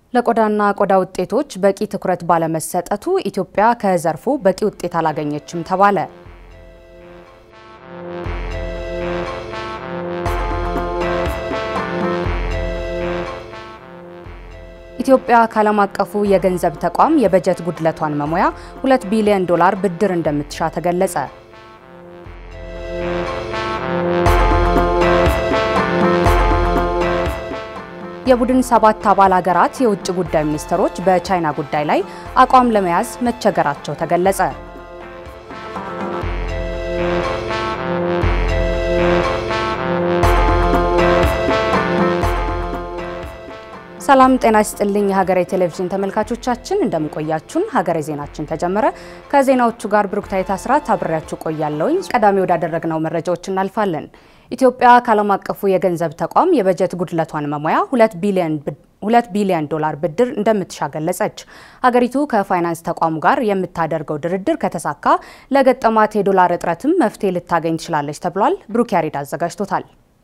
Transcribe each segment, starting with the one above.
ለቆዳና ቆዳ ውጤቶች በቂ ትኩረት ባለመሰጠቱ ኢትዮጵያ ከዘርፉ በቂ ውጤት አላገኘችም ተባለ። ኢትዮጵያ ከዓለም አቀፉ የገንዘብ ተቋም የበጀት ጉድለቷን መሙያ $2 ቢሊዮን ብድር እንደምትሻ ተገለጸ። የቡድን 7 አባል ሀገራት የውጭ ጉዳይ ሚኒስትሮች በቻይና ጉዳይ ላይ አቋም ለመያዝ መቸገራቸው ተገለጸ። ሰላም ጤና ይስጥልኝ የሀገሬ ቴሌቪዥን ተመልካቾቻችን እንደምቆያችሁን ሀገሬ ዜናችን ተጀመረ። ከዜናዎቹ ጋር ብሩክታይት አስራት አብሬያችሁ ቆያለሁኝ። ቀዳሚ ወዳደረግነው መረጃዎች እናልፋለን። ኢትዮጵያ ከዓለም አቀፉ የገንዘብ ተቋም የበጀት ጉድለቷን መሙያ $2 ቢሊዮን ብድር እንደምትሻ ገለጸች። ሀገሪቱ ከፋይናንስ ተቋሙ ጋር የምታደርገው ድርድር ከተሳካ ለገጠማት የዶላር እጥረትም መፍትሄ ልታገኝ ትችላለች ተብሏል። ብሩክ ያሬድ አዘጋጅቶታል።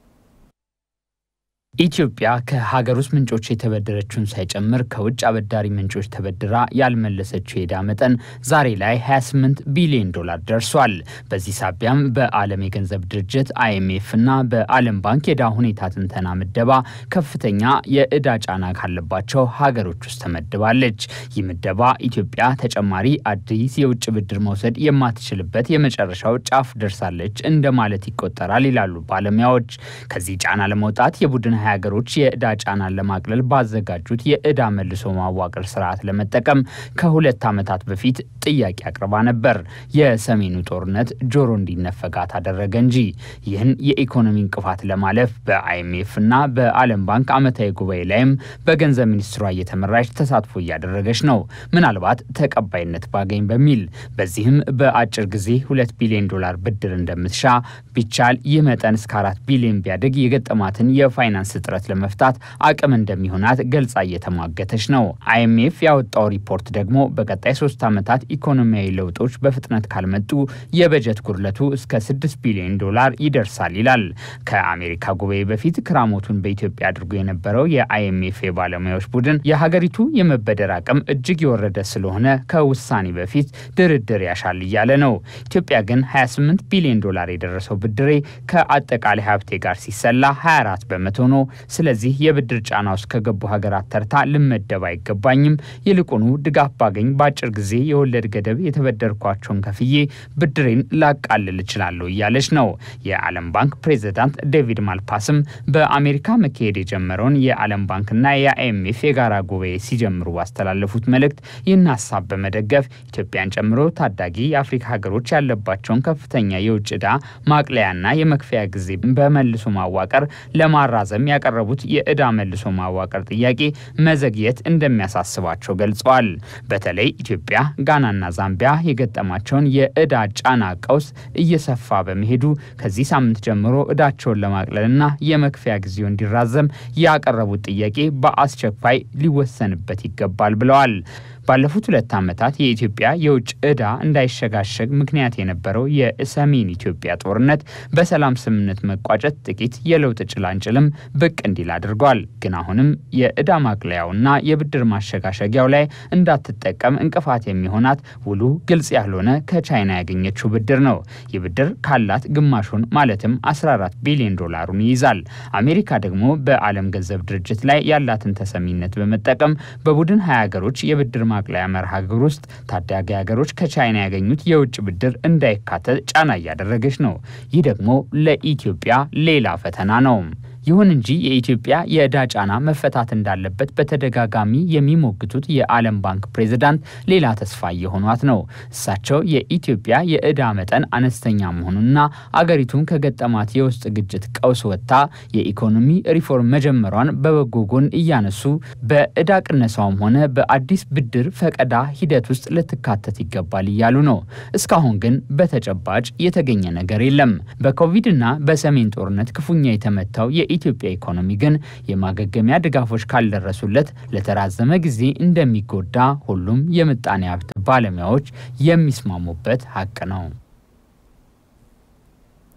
ኢትዮጵያ ከሀገር ውስጥ ምንጮች የተበደረችውን ሳይጨምር ከውጭ አበዳሪ ምንጮች ተበድራ ያልመለሰችው የዕዳ መጠን ዛሬ ላይ $28 ቢሊዮን ደርሷል። በዚህ ሳቢያም በዓለም የገንዘብ ድርጅት IMF እና በዓለም ባንክ የዕዳ ሁኔታ ትንተና ምደባ ከፍተኛ የዕዳ ጫና ካለባቸው ሀገሮች ውስጥ ተመድባለች። ይህ ምደባ ኢትዮጵያ ተጨማሪ አዲስ የውጭ ብድር መውሰድ የማትችልበት የመጨረሻው ጫፍ ደርሳለች እንደማለት ይቆጠራል ይላሉ ባለሙያዎች። ከዚህ ጫና ለመውጣት የቡድን ሀገሮች የዕዳ ጫናን ለማቅለል ባዘጋጁት የዕዳ መልሶ ማዋቀር ስርዓት ለመጠቀም ከ2 ዓመታት በፊት ጥያቄ አቅርባ ነበር። የሰሜኑ ጦርነት ጆሮ እንዲነፈጋት አደረገ እንጂ ይህን የኢኮኖሚ እንቅፋት ለማለፍ በIMF እና በዓለም ባንክ ዓመታዊ ጉባኤ ላይም በገንዘብ ሚኒስትሯ እየተመራች ተሳትፎ እያደረገች ነው። ምናልባት ተቀባይነት ባገኝ በሚል በዚህም በአጭር ጊዜ $2 ቢሊዮን ብድር እንደምትሻ ቢቻል ይህ መጠን እስከ $4 ቢሊዮን ቢያድግ የገጠማትን የፋይናንስ እጥረት ለመፍታት አቅም እንደሚሆናት ገልጻ እየተሟገተች ነው። IMF ያወጣው ሪፖርት ደግሞ በቀጣይ 3 ዓመታት ኢኮኖሚያዊ ለውጦች በፍጥነት ካልመጡ የበጀት ጉድለቱ እስከ $6 ቢሊዮን ይደርሳል ይላል። ከአሜሪካ ጉባኤ በፊት ክራሞቱን በኢትዮጵያ አድርጎ የነበረው የIMF ባለሙያዎች ቡድን የሀገሪቱ የመበደር አቅም እጅግ የወረደ ስለሆነ ከውሳኔ በፊት ድርድር ያሻል እያለ ነው። ኢትዮጵያ ግን $28 ቢሊዮን የደረሰው ብድሬ ከአጠቃላይ ሀብቴ ጋር ሲሰላ 24% ነው። ስለዚህ የብድር ጫና ውስጥ ከገቡ ሀገራት ተርታ ልመደብ አይገባኝም። ይልቁኑ ድጋፍ ባገኝ በአጭር ጊዜ የወለድ ገደብ የተበደርኳቸውን ከፍዬ ብድሬን ላቃልል እችላለሁ እያለች ነው። የዓለም ባንክ ፕሬዝዳንት ዴቪድ ማልፓስም በአሜሪካ መካሄድ የጀመረውን የዓለም ባንክና የIMF የጋራ ጉባኤ ሲጀምሩ ባስተላለፉት መልእክት ይህን ሀሳብ በመደገፍ ኢትዮጵያን ጨምሮ ታዳጊ የአፍሪካ ሀገሮች ያለባቸውን ከፍተኛ የውጭ ዕዳ ማቅለያና የመክፈያ ጊዜ በመልሶ ማዋቀር ለማራዘም ያቀረቡት የዕዳ መልሶ ማዋቀር ጥያቄ መዘግየት እንደሚያሳስባቸው ገልጸዋል። በተለይ ኢትዮጵያ፣ ጋናና ዛምቢያ የገጠማቸውን የዕዳ ጫና ቀውስ እየሰፋ በመሄዱ ከዚህ ሳምንት ጀምሮ ዕዳቸውን ለማቅለልና የመክፈያ ጊዜው እንዲራዘም ያቀረቡት ጥያቄ በአስቸኳይ ሊወሰንበት ይገባል ብለዋል። ባለፉት 2 ዓመታት የኢትዮጵያ የውጭ ዕዳ እንዳይሸጋሸግ ምክንያት የነበረው የሰሜን ኢትዮጵያ ጦርነት በሰላም ስምምነት መቋጨት ጥቂት የለውጥ ጭላንጭልም ብቅ እንዲል አድርጓል። ግን አሁንም የዕዳ ማቅለያውና የብድር ማሸጋሸጊያው ላይ እንዳትጠቀም እንቅፋት የሚሆናት ውሉ ግልጽ ያልሆነ ከቻይና ያገኘችው ብድር ነው። ይህ ብድር ካላት ግማሹን ማለትም $14 ቢሊዮን ይይዛል። አሜሪካ ደግሞ በዓለም ገንዘብ ድርጅት ላይ ያላትን ተሰሚነት በመጠቀም በቡድን 20 ሀገሮች የብድር ማቅለያ መርሃ ግብር ውስጥ ታዳጊ ሀገሮች ከቻይና ያገኙት የውጭ ብድር እንዳይካተት ጫና እያደረገች ነው። ይህ ደግሞ ለኢትዮጵያ ሌላ ፈተና ነው። ይሁን እንጂ የኢትዮጵያ የዕዳ ጫና መፈታት እንዳለበት በተደጋጋሚ የሚሞግቱት የዓለም ባንክ ፕሬዝዳንት ሌላ ተስፋ እየሆኗት ነው። እሳቸው የኢትዮጵያ የዕዳ መጠን አነስተኛ መሆኑንና አገሪቱን ከገጠማት የውስጥ ግጭት ቀውስ ወጥታ የኢኮኖሚ ሪፎርም መጀመሯን በበጎ ጎን እያነሱ በዕዳ ቅነሳውም ሆነ በአዲስ ብድር ፈቀዳ ሂደት ውስጥ ልትካተት ይገባል እያሉ ነው። እስካሁን ግን በተጨባጭ የተገኘ ነገር የለም። በኮቪድና በሰሜን ጦርነት ክፉኛ የተመታው የኢትዮጵያ ኢኮኖሚ ግን የማገገሚያ ድጋፎች ካልደረሱለት ለተራዘመ ጊዜ እንደሚጎዳ ሁሉም የምጣኔ ሀብት ባለሙያዎች የሚስማሙበት ሀቅ ነው።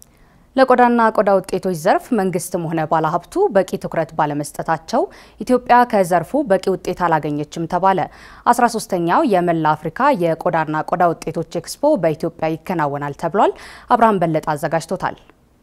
ለቆዳና ቆዳ ውጤቶች ዘርፍ መንግስትም ሆነ ባለሀብቱ በቂ ትኩረት ባለመስጠታቸው ኢትዮጵያ ከዘርፉ በቂ ውጤት አላገኘችም ተባለ። 13ኛው የመላ አፍሪካ የቆዳና ቆዳ ውጤቶች ኤክስፖ በኢትዮጵያ ይከናወናል ተብሏል። አብርሃም በለጠ አዘጋጅቶታል።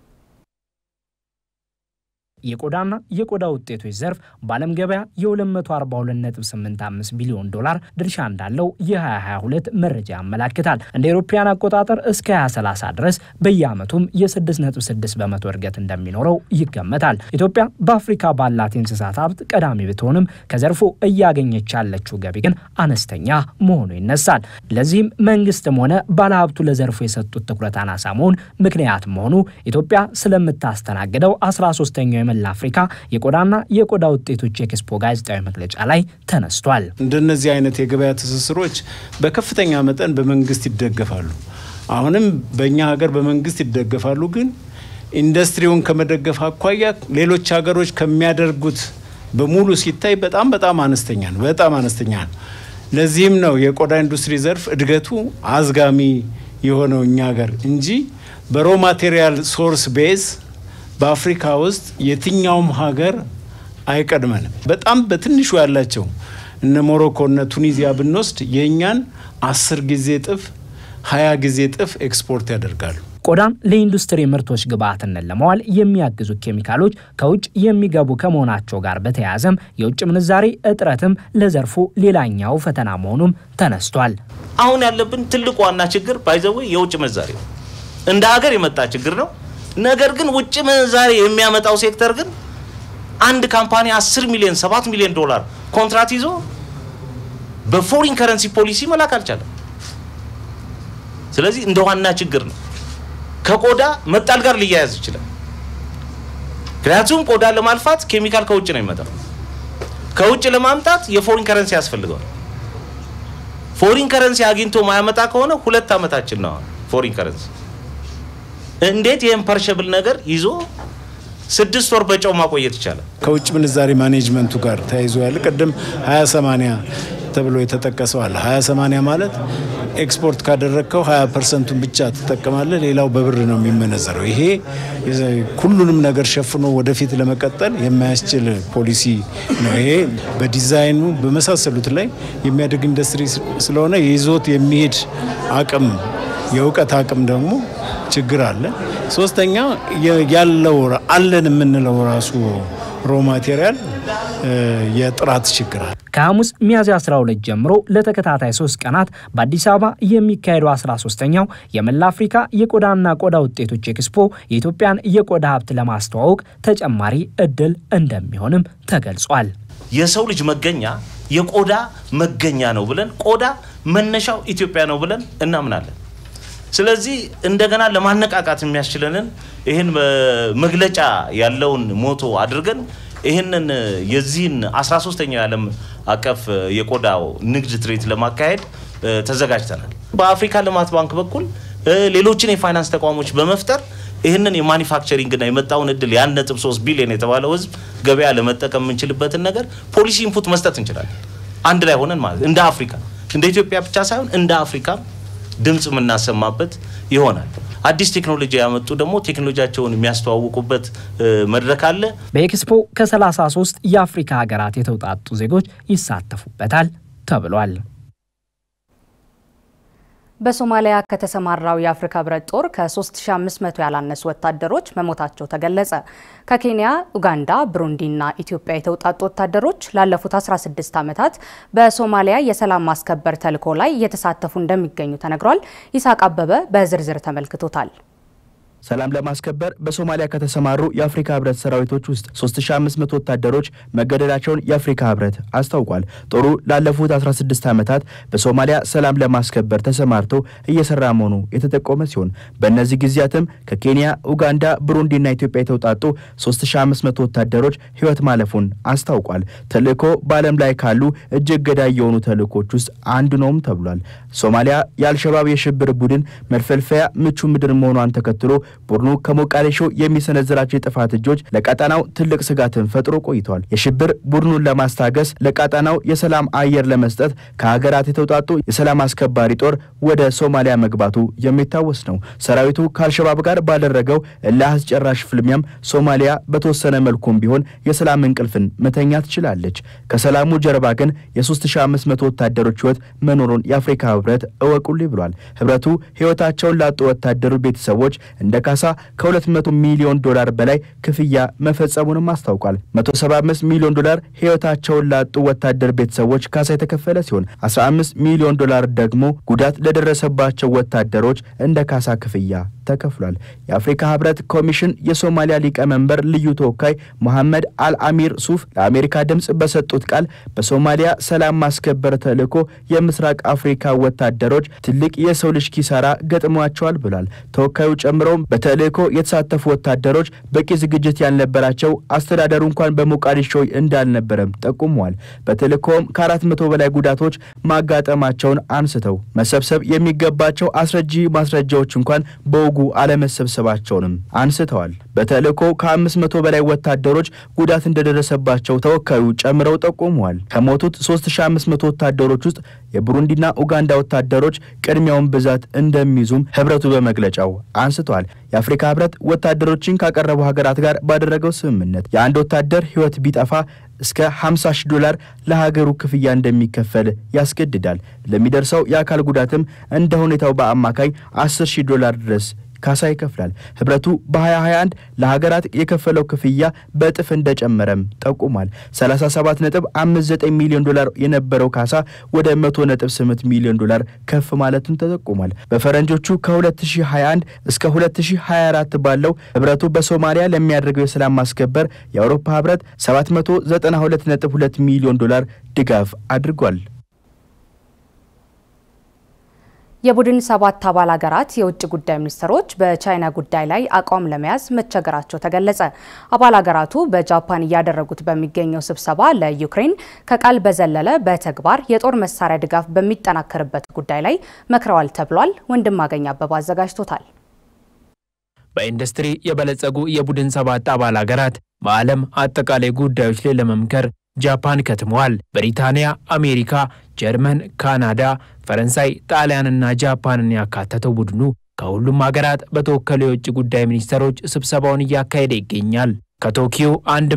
የቆዳና የቆዳ ውጤቶች ዘርፍ በዓለም ገበያ የ242.85 ቢሊዮን ዶላር ድርሻ እንዳለው የ2022 መረጃ ያመለክታል። እንደ አውሮፓውያን አቆጣጠር እስከ 2030 ድረስ በየዓመቱም የ6.6 በመቶ እድገት እንደሚኖረው ይገመታል። ኢትዮጵያ በአፍሪካ ባላት እንስሳት ሀብት ቀዳሚ ብትሆንም ከዘርፉ እያገኘች ያለችው ገቢ ግን አነስተኛ መሆኑ ይነሳል። ለዚህም መንግስትም ሆነ ባለሀብቱ ለዘርፉ የሰጡት ትኩረት አናሳ መሆን ምክንያት መሆኑ ኢትዮጵያ ስለምታስተናግደው 13ኛው የመላ አፍሪካ የቆዳና የቆዳ ውጤቶች ኤክስፖ ጋዜጣዊ መግለጫ ላይ ተነስቷል። እንደነዚህ አይነት የገበያ ትስስሮች በከፍተኛ መጠን በመንግስት ይደገፋሉ። አሁንም በእኛ ሀገር በመንግስት ይደገፋሉ፣ ግን ኢንዱስትሪውን ከመደገፍ አኳያ ሌሎች ሀገሮች ከሚያደርጉት በሙሉ ሲታይ በጣም አነስተኛ ነው። ለዚህም ነው የቆዳ ኢንዱስትሪ ዘርፍ እድገቱ አዝጋሚ የሆነው እኛ ሀገር እንጂ በሮ ማቴሪያል ሶርስ ቤዝ በአፍሪካ ውስጥ የትኛውም ሀገር አይቀድመንም። በጣም በትንሹ ያላቸው እነ ሞሮኮ እና ቱኒዚያ ብንወስድ የኛን 10 ጊዜ እጥፍ 20 ጊዜ እጥፍ ኤክስፖርት ያደርጋሉ። ቆዳን ለኢንዱስትሪ ምርቶች ግብዓትነት ለማዋል የሚያግዙ ኬሚካሎች ከውጭ የሚገቡ ከመሆናቸው ጋር በተያያዘም የውጭ ምንዛሬ እጥረትም ለዘርፉ ሌላኛው ፈተና መሆኑም ተነስቷል። አሁን ያለብን ትልቁ ዋና ችግር ባይዘው የውጭ ምንዛሬ እንደ ሀገር የመጣ ችግር ነው። ነገር ግን ውጭ ምንዛሬ የሚያመጣው ሴክተር ግን አንድ ካምፓኒ 10 ሚሊዮን 7 ሚሊዮን ዶላር ኮንትራክት ይዞ በፎሪን ከረንሲ ፖሊሲ መላክ አልቻለም። ስለዚህ እንደ ዋና ችግር ነው። ከቆዳ መጣል ጋር ሊያያዝ ይችላል። ምክንያቱም ቆዳ ለማልፋት ኬሚካል ከውጭ ነው የሚመጣው። ከውጭ ለማምጣት የፎሪን ከረንሲ ያስፈልጋል። ፎሪን ከረንሲ አግኝቶ ማያመጣ ከሆነ 2 አመታችን ነው ፎሪን ከረንሲ። እንዴት የኢምፐርሸብል ነገር ይዞ 6 ወር በጨው ማቆየት ይችላል? ከውጭ ምንዛሬ ማኔጅመንቱ ጋር ተያይዞ ያለ ቀደም 20/80 ተብሎ የተጠቀሰው አለ። 20/80 ማለት ኤክስፖርት ካደረከው 20% ብቻ ተጠቀማለህ፣ ሌላው በብር ነው የሚመነዘረው። ይሄ ሁሉንም ነገር ሸፍኖ ወደፊት ለመቀጠል የማያስችል ፖሊሲ ነው። ይሄ በዲዛይኑ በመሳሰሉት ላይ የሚያድግ ኢንዱስትሪ ስለሆነ ይዞት የሚሄድ አቅም የእውቀት አቅም ደግሞ ችግር አለ። ሶስተኛ ያለው አለን የምንለው ራሱ ሮ ማቴሪያል የጥራት ችግር አለ። ከሐሙስ ሚያዝያ 12 ጀምሮ ለተከታታይ 3 ቀናት በአዲስ አበባ የሚካሄደው 13ኛው የመላ አፍሪካ የቆዳና ቆዳ ውጤቶች ኤክስፖ የኢትዮጵያን የቆዳ ሀብት ለማስተዋወቅ ተጨማሪ እድል እንደሚሆንም ተገልጿል። የሰው ልጅ መገኛ የቆዳ መገኛ ነው ብለን ቆዳ መነሻው ኢትዮጵያ ነው ብለን እናምናለን። ስለዚህ እንደገና ለማነቃቃት የሚያስችለንን ይሄን መግለጫ ያለውን ሞቶ አድርገን ይሄንን የዚህን 13ኛው የዓለም አቀፍ የቆዳው ንግድ ትርኢት ለማካሄድ ተዘጋጅተናል። በአፍሪካ ልማት ባንክ በኩል ሌሎችን የፋይናንስ ተቋሞች በመፍጠር ይሄንን የማኒፋክቸሪንግ እና የመጣውን እድል 1.3 ቢሊዮን የተባለው ህዝብ ገበያ ለመጠቀም የምንችልበትን ነገር ፖሊሲ ኢንፑት መስጠት እንችላለን። አንድ ላይ ሆነን ማለት እንደ አፍሪካ እንደ ኢትዮጵያ ብቻ ሳይሆን እንደ አፍሪካ ድምጽ ምናሰማበት ይሆናል። አዲስ ቴክኖሎጂ ያመጡ ደግሞ ቴክኖሎጂያቸውን የሚያስተዋውቁበት መድረክ አለ። በኤክስፖ ከ33 የአፍሪካ ሀገራት የተውጣጡ ዜጎች ይሳተፉበታል ተብሏል። በሶማሊያ ከተሰማራው የአፍሪካ ህብረት ጦር ከ3500 ያላነሱ ወታደሮች መሞታቸው ተገለጸ። ከኬንያ፣ ኡጋንዳ፣ ብሩንዲና ኢትዮጵያ የተውጣጡ ወታደሮች ላለፉት 16 ዓመታት በሶማሊያ የሰላም ማስከበር ተልዕኮ ላይ እየተሳተፉ እንደሚገኙ ተነግሯል። ይሳቅ አበበ በዝርዝር ተመልክቶታል። ሰላም ለማስከበር በሶማሊያ ከተሰማሩ የአፍሪካ ህብረት ሰራዊቶች ውስጥ 3500 ወታደሮች መገደላቸውን የአፍሪካ ህብረት አስታውቋል። ጦሩ ላለፉት 16 ዓመታት በሶማሊያ ሰላም ለማስከበር ተሰማርቶ እየሰራ መሆኑ የተጠቆመ ሲሆን በእነዚህ ጊዜያትም ከኬንያ፣ ኡጋንዳ፣ ብሩንዲና ኢትዮጵያ የተውጣጡ 3500 ወታደሮች ህይወት ማለፉን አስታውቋል። ተልዕኮ በዓለም ላይ ካሉ እጅግ ገዳይ የሆኑ ተልዕኮች ውስጥ አንዱ ነውም ተብሏል። ሶማሊያ የአልሸባብ የሽብር ቡድን መልፈልፈያ ምቹ ምድር መሆኗን ተከትሎ ቡድኑ ከሞቃዲሾ የሚሰነዝራቸው የጥፋት እጆች ለቀጣናው ትልቅ ስጋትን ፈጥሮ ቆይቷል። የሽብር ቡድኑን ለማስታገስ ለቀጣናው የሰላም አየር ለመስጠት ከሀገራት የተውጣጡ የሰላም አስከባሪ ጦር ወደ ሶማሊያ መግባቱ የሚታወስ ነው። ሰራዊቱ ከአልሸባብ ጋር ባደረገው እልህ አስጨራሽ ፍልሚያም ሶማሊያ በተወሰነ መልኩም ቢሆን የሰላም እንቅልፍን መተኛ ትችላለች። ከሰላሙ ጀርባ ግን የ3500 ወታደሮች ህይወት መኖሩን የአፍሪካ ህብረት እወቁልኝ ብሏል። ህብረቱ ህይወታቸውን ላጡ ወታደሮች ቤተሰቦች እንደ ካሳ ከ200 ሚሊዮን ዶላር በላይ ክፍያ መፈጸሙንም አስታውቋል። 175 ሚሊዮን ዶላር ህይወታቸውን ላጡ ወታደር ቤተሰቦች ካሳ የተከፈለ ሲሆን 15 ሚሊዮን ዶላር ደግሞ ጉዳት ለደረሰባቸው ወታደሮች እንደ ካሳ ክፍያ ተከፍሏል። የአፍሪካ ህብረት ኮሚሽን የሶማሊያ ሊቀመንበር ልዩ ተወካይ መሐመድ አልአሚር ሱፍ ለአሜሪካ ድምጽ በሰጡት ቃል በሶማሊያ ሰላም ማስከበር ተልዕኮ የምስራቅ አፍሪካ ወታደሮች ትልቅ የሰው ልጅ ኪሳራ ገጥሟቸዋል ብሏል። ተወካዩ ጨምረውም በተልዕኮ የተሳተፉ ወታደሮች በቂ ዝግጅት ያልነበራቸው አስተዳደሩ እንኳን በሞቃዲሾ እንዳልነበረም ጠቁመዋል። በተልዕኮም ከ400 በላይ ጉዳቶች ማጋጠማቸውን አንስተው መሰብሰብ የሚገባቸው አስረጂ ማስረጃዎች እንኳን በወጉ አለመሰብሰባቸውንም አንስተዋል። በተልዕኮ ከ500 በላይ ወታደሮች ጉዳት እንደደረሰባቸው ተወካዩ ጨምረው ጠቁመዋል። ከሞቱት 3500 ወታደሮች ውስጥ የቡሩንዲና ኡጋንዳ ወታደሮች ቅድሚያውን ብዛት እንደሚይዙም ህብረቱ በመግለጫው አንስተዋል። የአፍሪካ ህብረት ወታደሮችን ካቀረቡ ሀገራት ጋር ባደረገው ስምምነት የአንድ ወታደር ህይወት ቢጠፋ እስከ 50 ሺህ ዶላር ለሀገሩ ክፍያ እንደሚከፈል ያስገድዳል። ለሚደርሰው የአካል ጉዳትም እንደ ሁኔታው በአማካይ 10 ሺህ ዶላር ድረስ ካሳ ይከፍላል። ህብረቱ በ2021 ለሀገራት የከፈለው ክፍያ በእጥፍ እንደጨመረም ጠቁሟል። 37.59 ሚሊዮን ዶላር የነበረው ካሳ ወደ 100.8 ሚሊዮን ዶላር ከፍ ማለቱን ተጠቁሟል። በፈረንጆቹ ከ2021 እስከ 2024 ባለው ህብረቱ በሶማሊያ ለሚያደርገው የሰላም ማስከበር የአውሮፓ ህብረት 792.2 ሚሊዮን ዶላር ድጋፍ አድርጓል። የቡድን 7 አባል ሀገራት የውጭ ጉዳይ ሚኒስትሮች በቻይና ጉዳይ ላይ አቋም ለመያዝ መቸገራቸው ተገለጸ። አባል ሀገራቱ በጃፓን እያደረጉት በሚገኘው ስብሰባ ለዩክሬን ከቃል በዘለለ በተግባር የጦር መሳሪያ ድጋፍ በሚጠናከርበት ጉዳይ ላይ መክረዋል ተብሏል። ወንድማገኝ አበባ አዘጋጅቶታል። በኢንዱስትሪ የበለጸጉ የቡድን 7 አባል ሀገራት በዓለም አጠቃላይ ጉዳዮች ላይ ለመምከር ጃፓን ከትመዋል። ብሪታንያ፣ አሜሪካ፣ ጀርመን፣ ካናዳ፣ ፈረንሳይ፣ ጣሊያንና ጃፓንን ያካተተው ቡድኑ ከሁሉም ሀገራት በተወከሉ የውጭ ጉዳይ ሚኒስትሮች ስብሰባውን እያካሄደ ይገኛል። ከቶኪዮ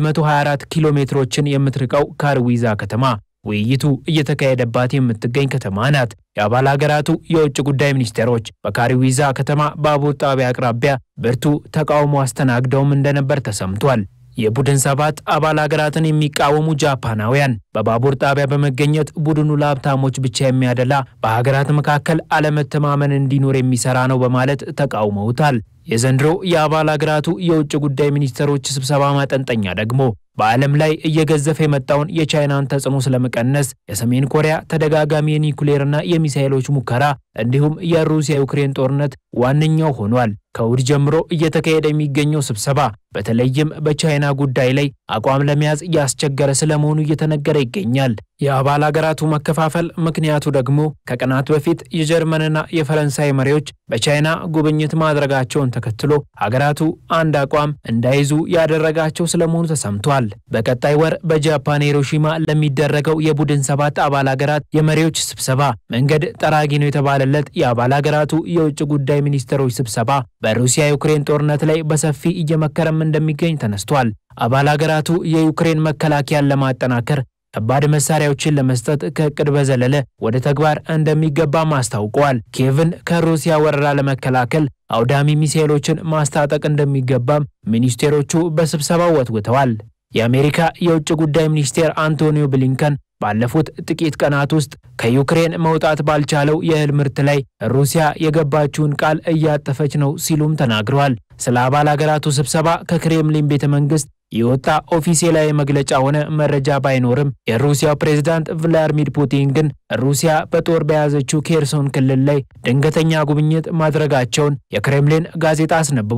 124 ኪሎ ሜትሮችን የምትርቀው ካርዊዛ ከተማ ውይይቱ እየተካሄደባት የምትገኝ ከተማ ናት። የአባል ሀገራቱ የውጭ ጉዳይ ሚኒስትሮች በካርዊዛ ከተማ ባቡር ጣቢያ አቅራቢያ ብርቱ ተቃውሞ አስተናግደውም እንደነበር ተሰምቷል። የቡድን 7 አባል ሀገራትን የሚቃወሙ ጃፓናውያን በባቡር ጣቢያ በመገኘት ቡድኑ ለሀብታሞች ብቻ የሚያደላ በሀገራት መካከል አለመተማመን እንዲኖር የሚሰራ ነው በማለት ተቃውመውታል። የዘንድሮ የአባል ሀገራቱ የውጭ ጉዳይ ሚኒስትሮች ስብሰባ ማጠንጠኛ ደግሞ በዓለም ላይ እየገዘፈ የመጣውን የቻይናን ተጽዕኖ ስለመቀነስ የሰሜን ኮሪያ ተደጋጋሚ የኒኩሌርና የሚሳኤሎች ሙከራ እንዲሁም የሩሲያ ዩክሬን ጦርነት ዋነኛው ሆኗል። ከውድ ጀምሮ እየተካሄደ የሚገኘው ስብሰባ በተለይም በቻይና ጉዳይ ላይ አቋም ለመያዝ ያስቸገረ ስለመሆኑ እየተነገረ ይገኛል። የአባል ሀገራቱ መከፋፈል ምክንያቱ ደግሞ ከቀናት በፊት የጀርመንና የፈረንሳይ መሪዎች በቻይና ጉብኝት ማድረጋቸውን ተከትሎ ሀገራቱ አንድ አቋም እንዳይዙ ያደረጋቸው ስለመሆኑ ተሰምቷል። በቀጣይ ወር በጃፓን ሂሮሺማ ለሚደረገው የቡድን 7 አባል ሀገራት የመሪዎች ስብሰባ መንገድ ጠራጊ ነው የተባለለት የአባል ሀገራቱ የውጭ ጉዳይ ሚኒስትሮች ስብሰባ በሩሲያ ዩክሬን ጦርነት ላይ በሰፊ እየመከረም እንደሚገኝ ተነስቷል። አባል ሀገራቱ የዩክሬን መከላከያን ለማጠናከር ከባድ መሳሪያዎችን ለመስጠት ከእቅድ በዘለለ ወደ ተግባር እንደሚገባም አስታውቀዋል። ኪየቭን ከሩሲያ ወረራ ለመከላከል አውዳሚ ሚሳኤሎችን ማስታጠቅ እንደሚገባም ሚኒስቴሮቹ በስብሰባው ወትውተዋል። የአሜሪካ የውጭ ጉዳይ ሚኒስቴር አንቶኒዮ ብሊንከን ባለፉት ጥቂት ቀናት ውስጥ ከዩክሬን መውጣት ባልቻለው የእህል ምርት ላይ ሩሲያ የገባችውን ቃል እያጠፈች ነው ሲሉም ተናግረዋል። ስለ አባል ሀገራቱ ስብሰባ ከክሬምሊን ቤተ መንግስት የወጣ ኦፊሴላዊ መግለጫ ሆነ መረጃ ባይኖርም የሩሲያው ፕሬዝዳንት ቭላድሚር ፑቲን ግን ሩሲያ በጦር በያዘችው ኬርሶን ክልል ላይ ድንገተኛ ጉብኝት ማድረጋቸውን የክሬምሊን ጋዜጣ አስነብቧል።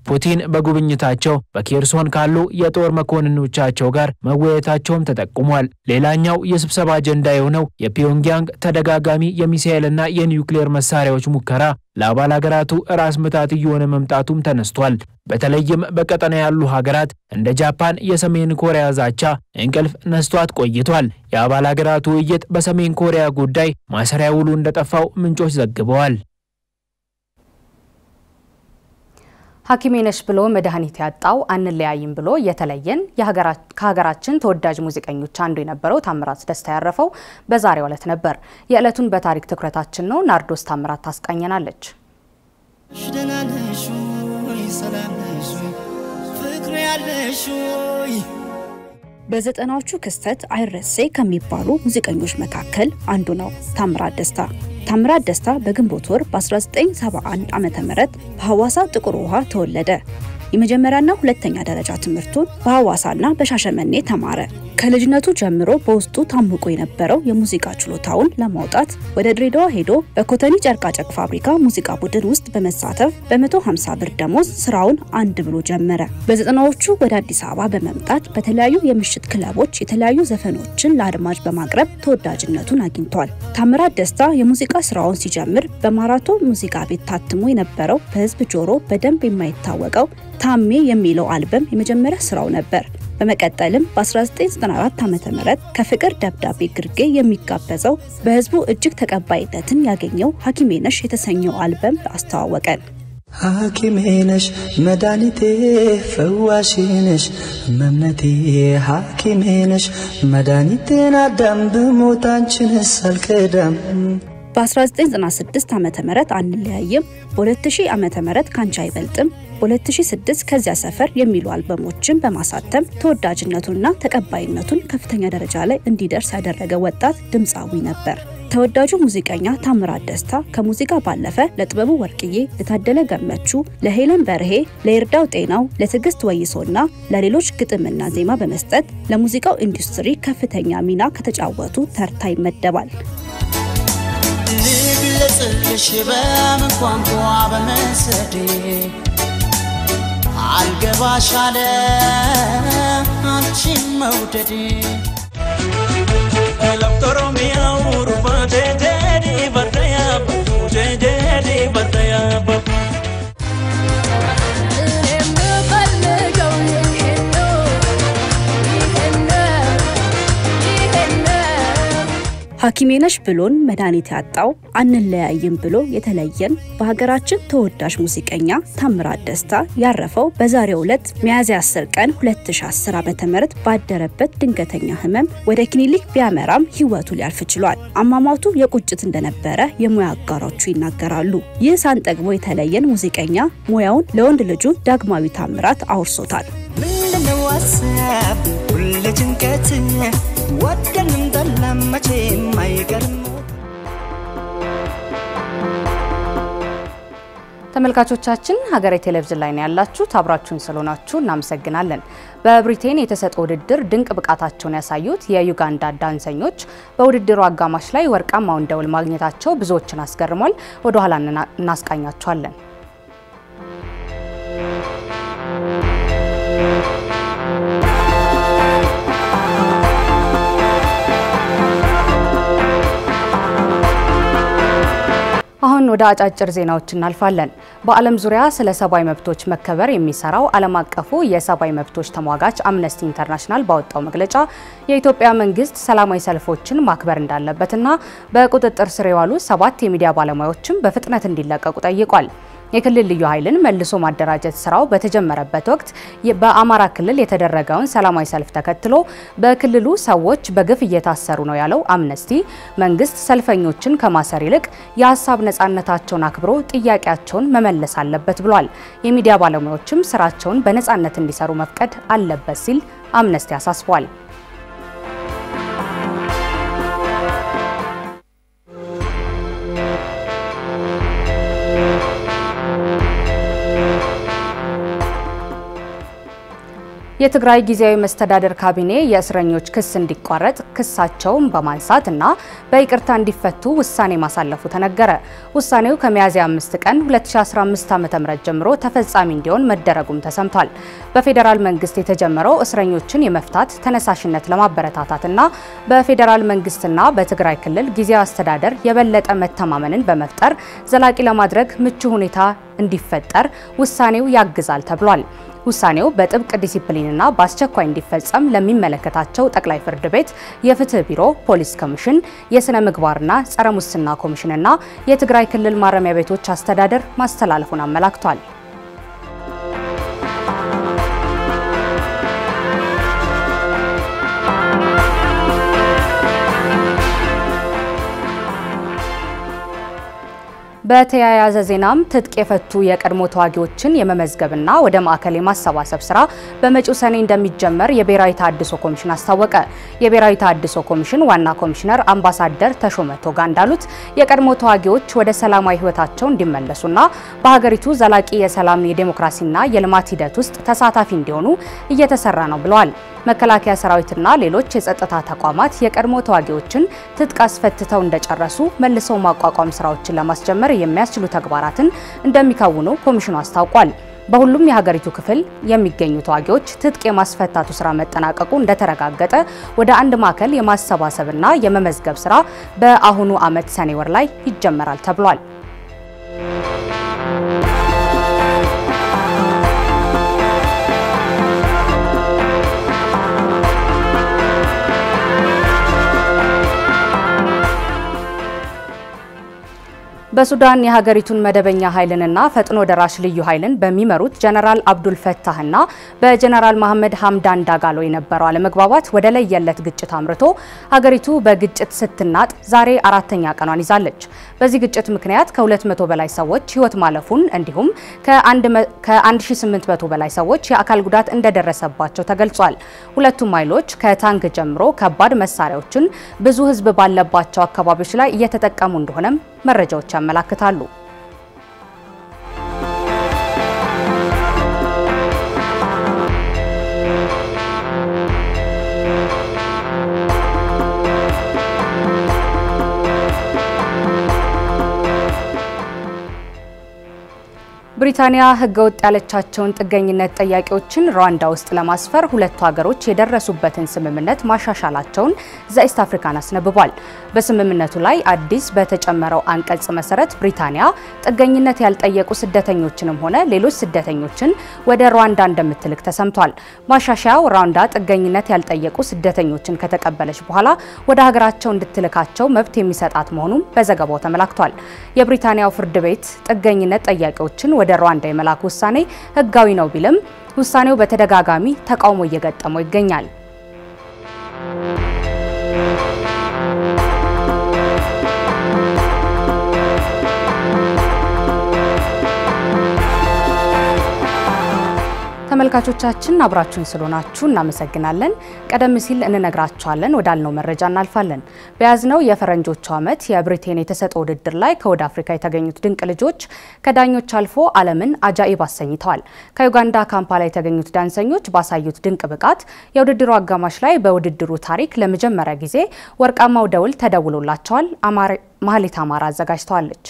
ፑቲን በጉብኝታቸው በኬርሶን ካሉ የጦር መኮንኖቻቸው ጋር መወያየታቸውም ተጠቁሟል። ሌላኛው የስብሰባ አጀንዳ የሆነው የፒዮንግያንግ ተደጋጋሚ የሚሳኤልና የኒውክሌር መሳሪያዎች ሙከራ ለአባል ሀገራቱ ራስ ምታት እየሆነ መምጣቱም ተነስቷል። በተለይም በቀጠና ያሉ ሀገራት እንደ ጃፓን የሰሜን ኮሪያ ዛቻ እንቅልፍ ነስቷት ቆይቷል። የአባል ሀገራቱ ውይይት በሰሜን ኮሪያ ጉዳይ ማሰሪያ ውሉ እንደጠፋው ምንጮች ዘግበዋል። ሐኪሜ ነሽ ብሎ መድኃኒት ያጣው አንለያይም ብሎ የተለየን ከሀገራችን ተወዳጅ ሙዚቀኞች አንዱ የነበረው ታምራት ደስታ ያረፈው በዛሬው ዕለት ነበር። የዕለቱን በታሪክ ትኩረታችን ነው። ናርዶስ ታምራት ታስቃኘናለች። በዘጠናዎቹ ክስተት አይረሴ ከሚባሉ ሙዚቀኞች መካከል አንዱ ነው ታምራት ደስታ። ታምራት ደስታ በግንቦት ወር በ1971 ዓመተ ምህረት በሐዋሳ ጥቁር ውሃ ተወለደ። የመጀመሪያና ሁለተኛ ደረጃ ትምህርቱን በሐዋሳና በሻሸመኔ ተማረ። ከልጅነቱ ጀምሮ በውስጡ ታምቆ የነበረው የሙዚቃ ችሎታውን ለማውጣት ወደ ድሬዳዋ ሄዶ በኮተኒ ጨርቃ ጨርቅ ፋብሪካ ሙዚቃ ቡድን ውስጥ በመሳተፍ በ150 ብር ደሞዝ ስራውን አንድ ብሎ ጀመረ። በዘጠናዎቹ ወደ አዲስ አበባ በመምጣት በተለያዩ የምሽት ክለቦች የተለያዩ ዘፈኖችን ለአድማጭ በማቅረብ ተወዳጅነቱን አግኝቷል። ታምራት ደስታ የሙዚቃ ስራውን ሲጀምር በማራቶ ሙዚቃ ቤት ታትሞ የነበረው በህዝብ ጆሮ በደንብ የማይታወቀው ታሜ የሚለው አልበም የመጀመሪያ ስራው ነበር። በመቀጠልም በ1994 ዓመተ ምህረት ከፍቅር ደብዳቤ ግርጌ የሚጋበዘው በህዝቡ እጅግ ተቀባይነትን ያገኘው ሐኪሜ ነሽ የተሰኘው አልበም አስተዋወቀን። ሐኪሜ ነሽ መድኃኒቴ ፈዋሽ ነሽ መምነቴ ሐኪሜ ነሽ መድኃኒቴን አዳም ብሞት አንቺን ሳልከዳም። በ1996 ዓመተ ምህረት አንለያይም፣ በ2000 ዓመተ ምህረት ካንቺ አይበልጥም፣ በ2006 ከዚያ ሰፈር የሚሉ አልበሞችን በማሳተም ተወዳጅነቱንና ተቀባይነቱን ከፍተኛ ደረጃ ላይ እንዲደርስ ያደረገ ወጣት ድምጻዊ ነበር። ተወዳጁ ሙዚቀኛ ታምራት ደስታ ከሙዚቃ ባለፈ ለጥበቡ ወርቅዬ፣ ለታደለ ገመቹ፣ ለሄለን በርሄ፣ ለይርዳው ጤናው፣ ለትግስት ወይሶና ለሌሎች ግጥምና ዜማ በመስጠት ለሙዚቃው ኢንዱስትሪ ከፍተኛ ሚና ከተጫወቱ ተርታ ይመደባል። ልግለጽልሽ በምን ቋንቋ በመሰዴ አልገባሽ አለ አንቺን መውደዴ ለፍቶሮሚያው ሩባቴ ቴዲ በርደያባ ቴዲ በርደያባ ሐኪሜ ነሽ ብሎን መድኃኒት ያጣው አንለያይም ብሎ የተለየን በሀገራችን ተወዳጅ ሙዚቀኛ ታምራት ደስታ ያረፈው በዛሬው ዕለት ሚያዝያ 10 ቀን 2010 ዓ.ም ባደረበት ድንገተኛ ህመም ወደ ክሊኒክ ቢያመራም ህይወቱ ሊያልፍ ችሏል። አሟሟቱ የቁጭት እንደነበረ የሙያ አጋሮቹ ይናገራሉ። ይህ ሳንጠግቦ የተለየን ሙዚቀኛ ሙያውን ለወንድ ልጁ ዳግማዊ ታምራት አውርሶታል። ምንድነው ሐሳብ ሁሉ ጭንቀት ወደንም ጠላም መቼም አይቀርም። ተመልካቾቻችን ሀገሬ ቴሌቪዥን ላይ ነው ያላችሁት። አብራችሁን ስለሆናችሁ እናመሰግናለን። በብሪቴን የተሰጠ ውድድር ድንቅ ብቃታቸውን ያሳዩት የዩጋንዳ ዳንሰኞች በውድድሩ አጋማሽ ላይ ወርቃማውን ደወል ማግኘታቸው ብዙዎችን አስገርሟል። ወደ ኋላ እናስቃኛችኋለን። አሁን ወደ አጫጭር ዜናዎች እናልፋለን። በዓለም ዙሪያ ስለ ሰብአዊ መብቶች መከበር የሚሰራው ዓለም አቀፉ የሰብአዊ መብቶች ተሟጋች አምነስቲ ኢንተርናሽናል ባወጣው መግለጫ የኢትዮጵያ መንግስት ሰላማዊ ሰልፎችን ማክበር እንዳለበትና በቁጥጥር ስር የዋሉ 7 የሚዲያ ባለሙያዎችም በፍጥነት እንዲለቀቁ ጠይቋል። የክልል ልዩ ኃይልን መልሶ ማደራጀት ስራው በተጀመረበት ወቅት በአማራ ክልል የተደረገውን ሰላማዊ ሰልፍ ተከትሎ በክልሉ ሰዎች በግፍ እየታሰሩ ነው ያለው አምነስቲ መንግስት ሰልፈኞችን ከማሰር ይልቅ የሀሳብ ነጻነታቸውን አክብሮ ጥያቄያቸውን መመለስ አለበት ብሏል። የሚዲያ ባለሙያዎችም ስራቸውን በነጻነት እንዲሰሩ መፍቀድ አለበት ሲል አምነስቲ አሳስቧል። የትግራይ ጊዜያዊ መስተዳደር ካቢኔ የእስረኞች ክስ እንዲቋረጥ ክሳቸውን በማንሳትና በይቅርታ እንዲፈቱ ውሳኔ ማሳለፉ ተነገረ። ውሳኔው ከሚያዝያ 5 ቀን 2015 ዓ.ም ጀምሮ ተፈጻሚ እንዲሆን መደረጉም ተሰምቷል። በፌዴራል መንግስት የተጀመረው እስረኞችን የመፍታት ተነሳሽነት ለማበረታታትና በፌዴራል መንግስትና በትግራይ ክልል ጊዜያዊ አስተዳደር የበለጠ መተማመንን በመፍጠር ዘላቂ ለማድረግ ምቹ ሁኔታ እንዲፈጠር ውሳኔው ያግዛል ተብሏል። ውሳኔው በጥብቅ ዲሲፕሊንና በአስቸኳይ እንዲፈጸም ለሚመለከታቸው ጠቅላይ ፍርድ ቤት፣ የፍትህ ቢሮ፣ ፖሊስ ኮሚሽን፣ የስነ ምግባርና ጸረ ሙስና ኮሚሽንና የትግራይ ክልል ማረሚያ ቤቶች አስተዳደር ማስተላለፉን አመላክቷል። በተያያዘ ዜናም ትጥቅ የፈቱ የቀድሞ ተዋጊዎችን የመመዝገብና ወደ ማዕከል የማሰባሰብ ስራ በመጪው ሰኔ እንደሚጀመር የብሔራዊ ተሃድሶ ኮሚሽን አስታወቀ። የብሔራዊ ተሃድሶ ኮሚሽን ዋና ኮሚሽነር አምባሳደር ተሾመ ቶጋ እንዳሉት የቀድሞ ተዋጊዎች ወደ ሰላማዊ ህይወታቸው እንዲመለሱና በሀገሪቱ ዘላቂ የሰላም የዲሞክራሲና የልማት ሂደት ውስጥ ተሳታፊ እንዲሆኑ እየተሰራ ነው ብለዋል። መከላከያ ሰራዊትና ሌሎች የጸጥታ ተቋማት የቀድሞ ተዋጊዎችን ትጥቅ አስፈትተው እንደጨረሱ መልሰው ማቋቋም ስራዎችን ለማስጀመር የሚያስችሉ ተግባራትን እንደሚከውኑ ኮሚሽኑ አስታውቋል። በሁሉም የሀገሪቱ ክፍል የሚገኙ ተዋጊዎች ትጥቅ የማስፈታቱ ስራ መጠናቀቁ እንደተረጋገጠ ወደ አንድ ማዕከል የማሰባሰብና የመመዝገብ ስራ በአሁኑ ዓመት ሰኔ ወር ላይ ይጀመራል ተብሏል። በሱዳን የሀገሪቱን መደበኛ ኃይልንና ፈጥኖ ደራሽ ልዩ ኃይልን በሚመሩት ጀነራል አብዱል ፈታህና በጀነራል መሐመድ ሐምዳን ዳጋሎ የነበረው አለመግባባት ወደ ለየለት ግጭት አምርቶ ሀገሪቱ በግጭት ስትናጥ ዛሬ አራተኛ ቀኗን ይዛለች። በዚህ ግጭት ምክንያት ከ200 በላይ ሰዎች ህይወት ማለፉን እንዲሁም ከ1800 በላይ ሰዎች የአካል ጉዳት እንደደረሰባቸው ተገልጿል። ሁለቱም ኃይሎች ከታንክ ጀምሮ ከባድ መሳሪያዎችን ብዙ ህዝብ ባለባቸው አካባቢዎች ላይ እየተጠቀሙ እንደሆነም መረጃዎች ያመለክታሉ። ብሪታንያ ህገወጥ ያለቻቸውን ጥገኝነት ጠያቂዎችን ሩዋንዳ ውስጥ ለማስፈር ሁለቱ ሀገሮች የደረሱበትን ስምምነት ማሻሻላቸውን ዘኢስት አፍሪካን አስነብቧል። በስምምነቱ ላይ አዲስ በተጨመረው አንቀጽ መሰረት ብሪታንያ ጥገኝነት ያልጠየቁ ስደተኞችንም ሆነ ሌሎች ስደተኞችን ወደ ሩዋንዳ እንደምትልክ ተሰምቷል። ማሻሻያው ሩዋንዳ ጥገኝነት ያልጠየቁ ስደተኞችን ከተቀበለች በኋላ ወደ ሀገራቸው እንድትልካቸው መብት የሚሰጣት መሆኑን በዘገባው ተመላክቷል። የብሪታንያው ፍርድ ቤት ጥገኝነት ጠያቂዎችን ወደ ሩዋንዳ የመላክ ውሳኔ ህጋዊ ነው ቢልም ውሳኔው በተደጋጋሚ ተቃውሞ እየገጠመው ይገኛል። ተመልካቾቻችን አብራችሁን ስለሆናችሁ እናመሰግናለን። ቀደም ሲል እንነግራችኋለን ወዳልነው መረጃ እናልፋለን። በያዝነው የፈረንጆቹ ዓመት የብሪቴን የተሰጠው ውድድር ላይ ከወደ አፍሪካ የተገኙት ድንቅ ልጆች ከዳኞች አልፎ ዓለምን አጃኢብ አሰኝተዋል። ከዩጋንዳ ካምፓላ የተገኙት ዳንሰኞች ባሳዩት ድንቅ ብቃት የውድድሩ አጋማሽ ላይ በውድድሩ ታሪክ ለመጀመሪያ ጊዜ ወርቃማው ደውል ተደውሎላቸዋል። ማህሌት አማራ አዘጋጅተዋለች።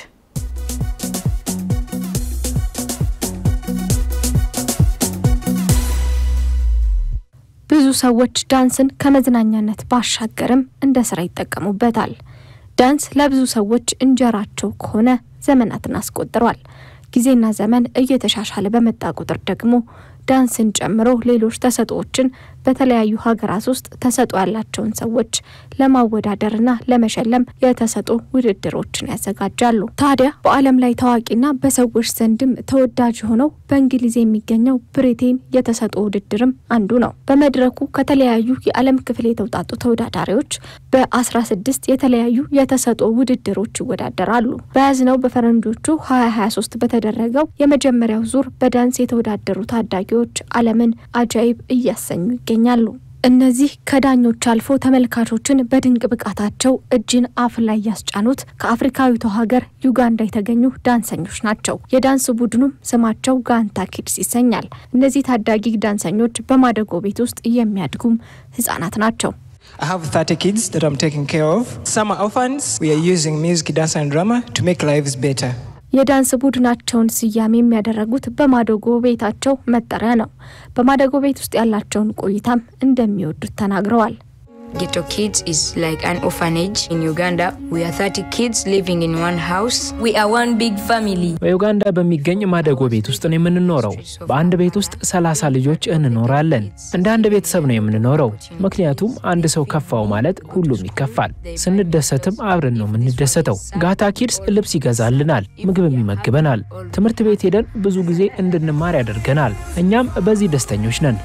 ብዙ ሰዎች ዳንስን ከመዝናኛነት ባሻገርም እንደ ስራ ይጠቀሙበታል። ዳንስ ለብዙ ሰዎች እንጀራቸው ከሆነ ዘመናትን አስቆጥሯል። ጊዜና ዘመን እየተሻሻለ በመጣ ቁጥር ደግሞ ዳንስን ጨምሮ ሌሎች ተሰጥኦችን በተለያዩ ሀገራት ውስጥ ተሰጥኦ ያላቸውን ሰዎች ለማወዳደርና ለመሸለም የተሰጥኦ ውድድሮችን ያዘጋጃሉ። ታዲያ በዓለም ላይ ታዋቂና በሰዎች ዘንድም ተወዳጅ ሆነው በእንግሊዝ የሚገኘው ብሪቴን የተሰጥኦ ውድድርም አንዱ ነው። በመድረኩ ከተለያዩ የዓለም ክፍል የተውጣጡ ተወዳዳሪዎች በ16 የተለያዩ የተሰጥኦ ውድድሮች ይወዳደራሉ። በያዝነው በፈረንጆቹ 2023 በተደረገው የመጀመሪያው ዙር በዳንስ የተወዳደሩ ታዳጊዎች ዓለምን አጃኢብ እያሰኙ ይገኛሉ። እነዚህ ከዳኞች አልፎ ተመልካቾችን በድንቅ ብቃታቸው እጅን አፍ ላይ ያስጫኑት ከአፍሪካዊቷ ሀገር ዩጋንዳ የተገኙ ዳንሰኞች ናቸው። የዳንስ ቡድኑም ስማቸው ጋንታ ኪድስ ይሰኛል። እነዚህ ታዳጊ ዳንሰኞች በማደጎ ቤት ውስጥ የሚያድጉም ህፃናት ናቸው። I have 30 kids that I'm taking care of. Some are orphans. We are using music, dance and drama to make lives better. የዳንስ ቡድናቸውን ስያሜ የሚያደርጉት በማደጎ ቤታቸው መጠሪያ ነው። በማደጎ ቤት ውስጥ ያላቸውን ቆይታም እንደሚወዱት ተናግረዋል። Ghetto Kids is like an orphanage in Uganda. We are 30 kids living in one house. We are one big family. በዩጋንዳ በሚገኝ ማደጎ ቤት ውስጥ ነው የምንኖረው። በአንድ ቤት ውስጥ 30 ልጆች እንኖራለን። እንደ አንድ ቤተሰብ ነው የምንኖረው። ምክንያቱም አንድ ሰው ከፋው ማለት ሁሉም ይከፋል። ስንደሰትም አብረን ነው የምንደሰተው። ጋታ ኪድስ ልብስ ይገዛልናል፣ ምግብም ይመግበናል። ትምህርት ቤት ሄደን ብዙ ጊዜ እንድንማር ያደርገናል። እኛም በዚህ ደስተኞች ነን።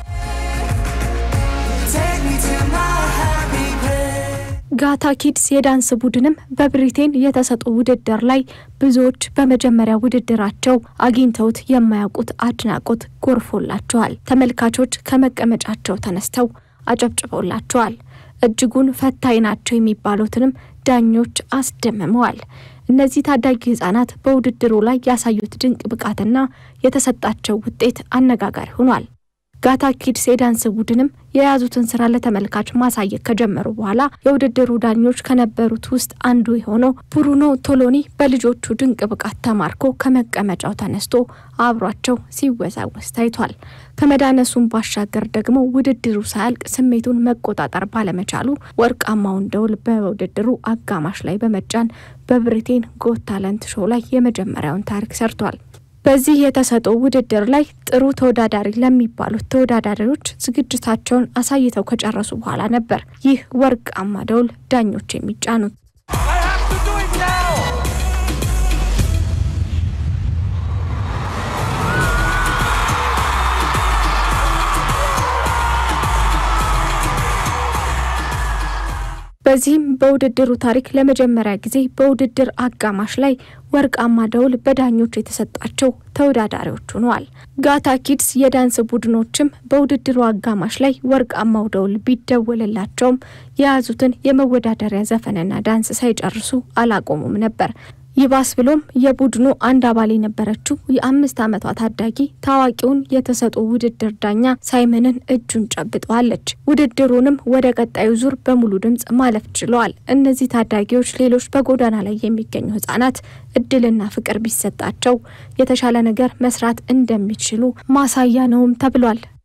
ጋታ ኪድስ የዳንስ ቡድንም በብሪቴን የተሰጡ ውድድር ላይ ብዙዎች በመጀመሪያ ውድድራቸው አግኝተውት የማያውቁት አድናቆት ጎርፎላቸዋል። ተመልካቾች ከመቀመጫቸው ተነስተው አጨብጭበውላቸዋል። እጅጉን ፈታኝ ናቸው የሚባሉትንም ዳኞች አስደምመዋል። እነዚህ ታዳጊ ህፃናት በውድድሩ ላይ ያሳዩት ድንቅ ብቃትና የተሰጣቸው ውጤት አነጋጋሪ ሆኗል። ጋታ ኪድስ የዳንስ ቡድንም የያዙትን ስራ ለተመልካች ማሳየት ከጀመሩ በኋላ የውድድሩ ዳኞች ከነበሩት ውስጥ አንዱ የሆነው ብሩኖ ቶሎኒ በልጆቹ ድንቅ ብቃት ተማርኮ ከመቀመጫው ተነስቶ አብሯቸው ሲወዛወዝ ታይቷል። ከመዳነሱም ባሻገር ደግሞ ውድድሩ ሳያልቅ ስሜቱን መቆጣጠር ባለመቻሉ ወርቃማውን ደውል በውድድሩ አጋማሽ ላይ በመጫን በብሪቴን ጎት ታለንት ሾው ላይ የመጀመሪያውን ታሪክ ሰርቷል። በዚህ የተሰጠው ውድድር ላይ ጥሩ ተወዳዳሪ ለሚባሉት ተወዳዳሪዎች ዝግጅታቸውን አሳይተው ከጨረሱ በኋላ ነበር ይህ ወርቃማ ደውል ዳኞች የሚጫኑት። በዚህም በውድድሩ ታሪክ ለመጀመሪያ ጊዜ በውድድር አጋማሽ ላይ ወርቃማ ደውል በዳኞች የተሰጣቸው ተወዳዳሪዎች ሆነዋል። ጋታ ኪድስ የዳንስ ቡድኖችም በውድድሩ አጋማሽ ላይ ወርቃማው ደውል ቢደወልላቸውም የያዙትን የመወዳደሪያ ዘፈንና ዳንስ ሳይጨርሱ አላቆሙም ነበር። ይባስ ብሎም የቡድኑ አንድ አባል የነበረችው የ5 ዓመቷ ታዳጊ ታዋቂውን የተሰጡ ውድድር ዳኛ ሳይመንን እጁን ጨብጠዋለች። ውድድሩንም ወደ ቀጣዩ ዙር በሙሉ ድምጽ ማለፍ ችለዋል። እነዚህ ታዳጊዎች ሌሎች በጎዳና ላይ የሚገኙ ህፃናት እድልና ፍቅር ቢሰጣቸው የተሻለ ነገር መስራት እንደሚችሉ ማሳያ ነውም ተብሏል።